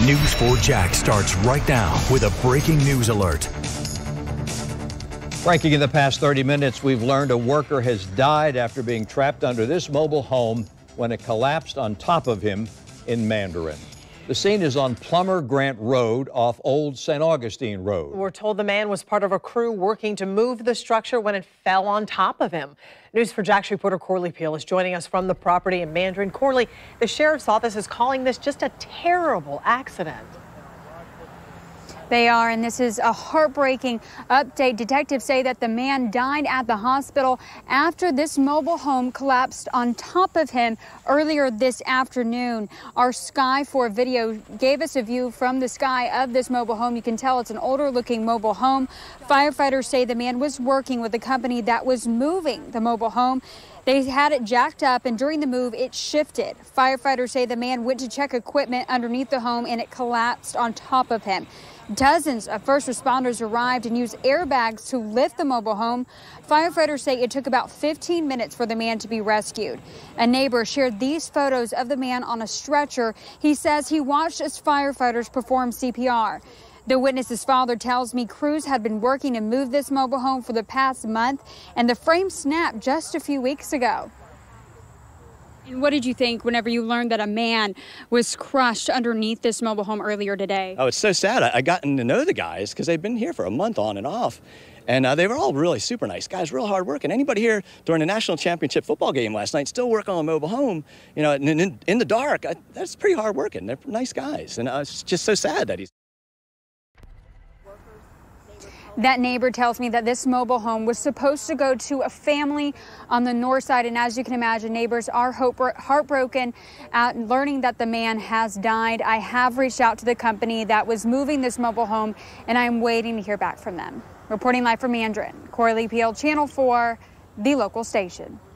News 4 Jax starts right now with a breaking news alert. Breaking in the past 30 minutes, we've learned a worker has died after being trapped under this mobile home when it collapsed on top of him in Mandarin. The scene is on Plummer Grant Road off Old St. Augustine Road. We're told the man was part of a crew working to move the structure when it fell on top of him. News 4 Jax reporter Corley Peel is joining us from the property in Mandarin. Corley, the sheriff's office is calling this just a terrible accident. They are, and this is a heartbreaking update. Detectives say that the man died at the hospital after this mobile home collapsed on top of him earlier this afternoon. Our Sky 4 video gave us a view from the sky of this mobile home. You can tell it's an older looking mobile home. Firefighters say the man was working with the company that was moving the mobile home. They had it jacked up, and during the move, it shifted. Firefighters say the man went to check equipment underneath the home, and it collapsed on top of him. Dozens of first responders arrived and used airbags to lift the mobile home. Firefighters say it took about 15 minutes for the man to be rescued. A neighbor shared these photos of the man on a stretcher. He says he watched as firefighters perform CPR. The witness's father tells me crews had been working to move this mobile home for the past month, and the frame snapped just a few weeks ago. And what did you think whenever you learned that a man was crushed underneath this mobile home earlier today? Oh, it's so sad. I gotten to know the guys because they've been here for a month on and off. And they were all really super nice guys, real hard work. And anybody here during the national championship football game last night still working on a mobile home, you know, in the dark, that's pretty hard working. They're nice guys. And it's just so sad that he's... That neighbor tells me that this mobile home was supposed to go to a family on the north side. And as you can imagine, neighbors are heartbroken at learning that the man has died. I have reached out to the company that was moving this mobile home, and I'm waiting to hear back from them. Reporting live from Mandarin, Corley Peel, Channel 4, the local station.